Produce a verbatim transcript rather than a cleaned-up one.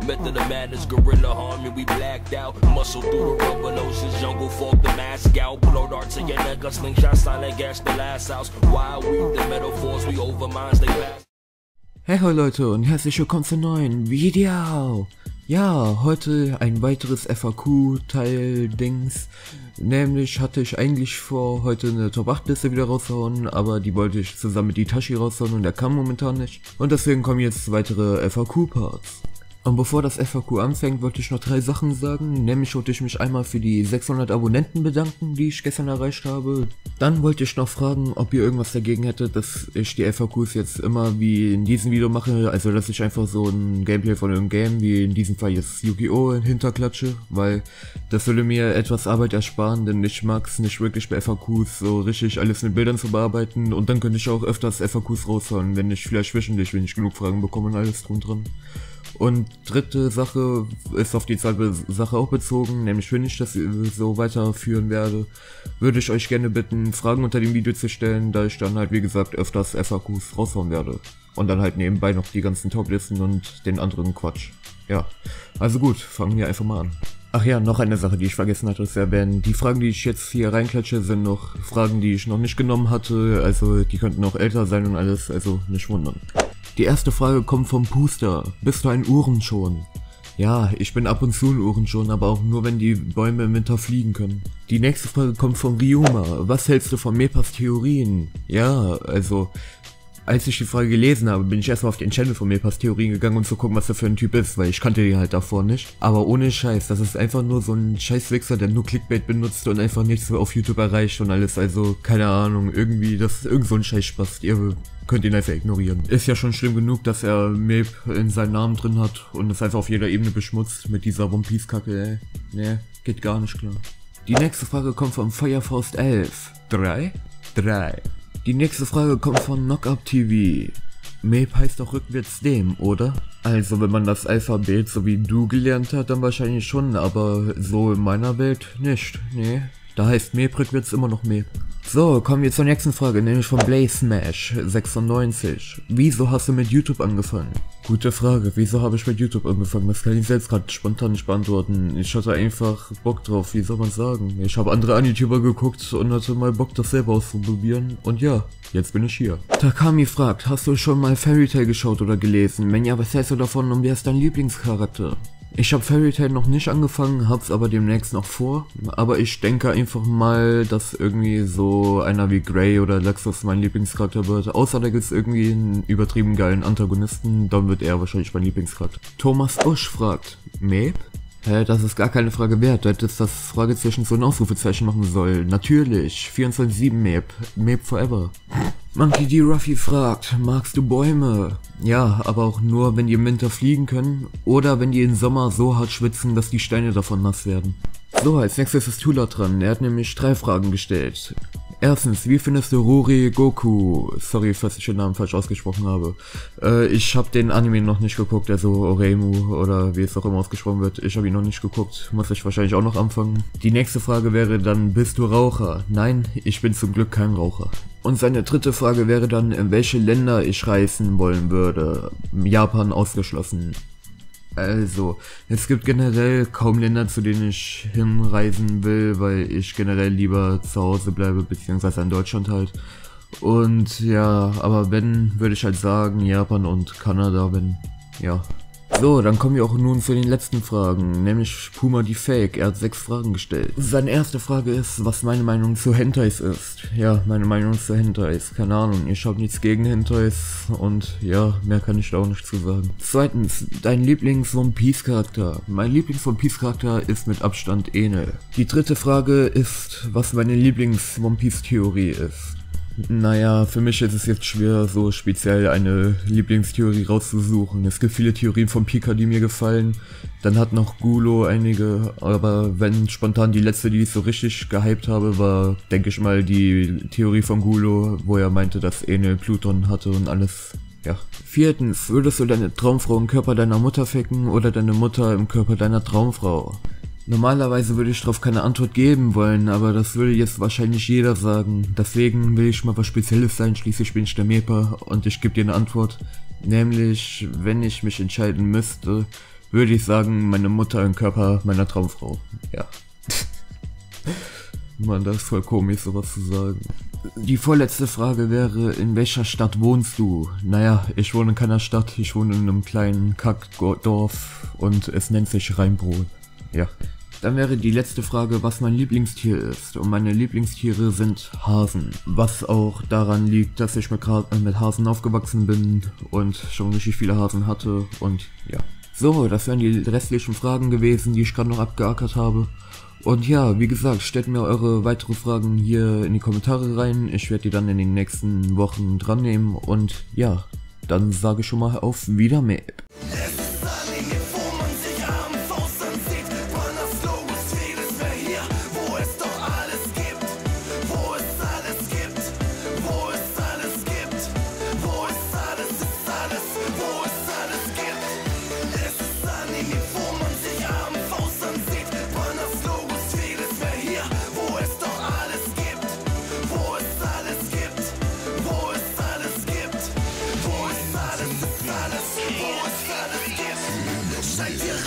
Method of madness, gorilla harmony, we blacked out. Muscle through the rubber oceans, jungle fog, the mask out. Blow dart to your neck, a slingshot, silent gas, the last house. Wild weave, the metaphors, we over minds, they pass. Hey ho Leute und herzlich willkommen zum neuen Video. Ja, heute ein weiteres F A Q-Teil-Dings. Nämlich hatte ich eigentlich vor, heute eine Top acht Liste wieder rauszuhauen, aber die wollte ich zusammen mit Itachi raushauen und der kam momentan nicht. Und deswegen kommen jetzt weitere F A Q-Parts. Und bevor das F A Q anfängt, wollte ich noch drei Sachen sagen. Nämlich wollte ich mich einmal für die sechshundert Abonnenten bedanken, die ich gestern erreicht habe. Dann wollte ich noch fragen, ob ihr irgendwas dagegen hättet, dass ich die F A Qs jetzt immer wie in diesem Video mache. Also dass ich einfach so ein Gameplay von einem Game, wie in diesem Fall jetzt Yu-Gi-Oh! Hinterklatsche. Weil das würde mir etwas Arbeit ersparen, denn ich mag es nicht wirklich bei F A Qs so richtig alles mit Bildern zu bearbeiten. Und dann könnte ich auch öfters F A Qs raushauen, wenn ich vielleicht zwischendurch, wenn ich genug Fragen bekomme und alles drum dran. Und dritte Sache ist auf die zweite Sache auch bezogen, nämlich wenn ich das so weiterführen werde, würde ich euch gerne bitten, Fragen unter dem Video zu stellen, da ich dann halt wie gesagt öfters F A Qs raushauen werde. Und dann halt nebenbei noch die ganzen Toplisten und den anderen Quatsch. Ja, also gut, fangen wir einfach mal an. Ach ja, noch eine Sache, die ich vergessen hatte zu erwähnen. Die Fragen, die ich jetzt hier reinklatsche, sind noch Fragen, die ich noch nicht genommen hatte, also die könnten auch älter sein und alles, also nicht wundern. Die erste Frage kommt vom Puster. Bist du ein Uhrenschon? Ja, ich bin ab und zu ein Uhrenschon, aber auch nur, wenn die Bäume im Winter fliegen können. Die nächste Frage kommt von Ryuma. Was hältst du von Mepas Theorien? Ja, also, als ich die Frage gelesen habe, bin ich erstmal auf den Channel von Mepas Theorien gegangen, um zu gucken, was er für ein Typ ist, weil ich kannte den halt davor nicht. Aber ohne Scheiß, das ist einfach nur so ein Scheißwichser, der nur Clickbait benutzt und einfach nichts auf YouTube erreicht und alles, also, keine Ahnung, irgendwie, das ist irgend so ein Scheißspaß, ihr könnt ihn einfach ignorieren. Ist ja schon schlimm genug, dass er Mep in seinen Namen drin hat und es einfach auf jeder Ebene beschmutzt mit dieser One Piece Kacke, ey. Nee, geht gar nicht klar. Die nächste Frage kommt von Feuerfaust elf. Drei? Drei. Die nächste Frage kommt von Knockup T V. Mep heißt doch rückwärts dem, oder? Also wenn man das Alphabet so wie du gelernt hat, dann wahrscheinlich schon, aber so in meiner Welt nicht, nee. Da heißt Mep rückwärts immer noch Mep. So, kommen wir zur nächsten Frage, nämlich von Blaze Smash sechsundneunzig. Wieso hast du mit YouTube angefangen? Gute Frage, wieso habe ich mit YouTube angefangen? Das kann ich selbst gerade spontan nicht beantworten. Ich hatte einfach Bock drauf, wie soll man sagen? Ich habe andere An-YouTuber geguckt und hatte mal Bock, das selber auszuprobieren. Und ja, jetzt bin ich hier. Takami fragt, hast du schon mal Fairy Tail geschaut oder gelesen? Wenn ja, was hältst du davon und wer ist dein Lieblingscharakter? Ich habe Fairy Tail noch nicht angefangen, hab's aber demnächst noch vor, aber ich denke einfach mal, dass irgendwie so einer wie Grey oder Lexus mein Lieblingscharakter wird, außer da gibt's irgendwie einen übertrieben geilen Antagonisten, dann wird er wahrscheinlich mein Lieblingscharakter. Thomas Busch fragt, Mep? Hä, das ist gar keine Frage wert, du hättest das Fragezeichen so ein Ausrufezeichen machen sollen. Natürlich, vierundzwanzig sieben Mep, Mep forever. Monkey D. Ruffy fragt, magst du Bäume? Ja, aber auch nur, wenn die im Winter fliegen können oder wenn die im Sommer so hart schwitzen, dass die Steine davon nass werden. So, als nächstes ist Tula dran, er hat nämlich drei Fragen gestellt. Erstens, wie findest du Rory Goku? Sorry, falls ich den Namen falsch ausgesprochen habe. Äh, ich habe den Anime noch nicht geguckt, also Oremu oder wie es auch immer ausgesprochen wird. Ich habe ihn noch nicht geguckt, muss ich wahrscheinlich auch noch anfangen. Die nächste Frage wäre dann, bist du Raucher? Nein, ich bin zum Glück kein Raucher. Und seine dritte Frage wäre dann, in welche Länder ich reisen wollen würde. Japan ausgeschlossen. Also, es gibt generell kaum Länder, zu denen ich hinreisen will, weil ich generell lieber zu Hause bleibe, beziehungsweise in Deutschland halt. Und ja, aber wenn, würde ich halt sagen, Japan und Kanada, wenn, ja. So, dann kommen wir auch nun zu den letzten Fragen, nämlich Puma die Fake, er hat sechs Fragen gestellt. Seine erste Frage ist, was meine Meinung zu Hentais ist. Ja, meine Meinung zu Hentais, keine Ahnung, ich habe nichts gegen Hentais und ja, mehr kann ich da auch nicht zu sagen. Zweitens, dein Lieblings-One Piece Charakter. Mein Lieblings-One Piece Charakter ist mit Abstand Enel. Die dritte Frage ist, was meine Lieblings-One Piece Theorie ist. Naja, für mich ist es jetzt schwer, so speziell eine Lieblingstheorie rauszusuchen. Es gibt viele Theorien von Pika, die mir gefallen. Dann hat noch Gulo einige, aber wenn spontan die letzte, die ich so richtig gehypt habe, war, denke ich mal, die Theorie von Gulo, wo er meinte, dass Enel Pluton hatte und alles. Ja. Viertens, würdest du deine Traumfrau im Körper deiner Mutter ficken oder deine Mutter im Körper deiner Traumfrau? Normalerweise würde ich darauf keine Antwort geben wollen, aber das würde jetzt wahrscheinlich jeder sagen. Deswegen will ich mal was Spezielles sein, schließlich bin ich der Mepa und ich gebe dir eine Antwort. Nämlich, wenn ich mich entscheiden müsste, würde ich sagen, meine Mutter im Körper meiner Traumfrau. Ja. Mann, das ist voll komisch, sowas zu sagen. Die vorletzte Frage wäre, in welcher Stadt wohnst du? Naja, ich wohne in keiner Stadt, ich wohne in einem kleinen Kackdorf und es nennt sich Rheinbrot. Ja. Dann wäre die letzte Frage, was mein Lieblingstier ist. Und meine Lieblingstiere sind Hasen. Was auch daran liegt, dass ich mit, mit Hasen aufgewachsen bin und schon richtig viele Hasen hatte und ja. So, das wären die restlichen Fragen gewesen, die ich gerade noch abgeackert habe. Und ja, wie gesagt, stellt mir eure weitere Fragen hier in die Kommentare rein. Ich werde die dann in den nächsten Wochen dran nehmen. Und ja, dann sage ich schon mal auf Wiedersehen. Seid ihr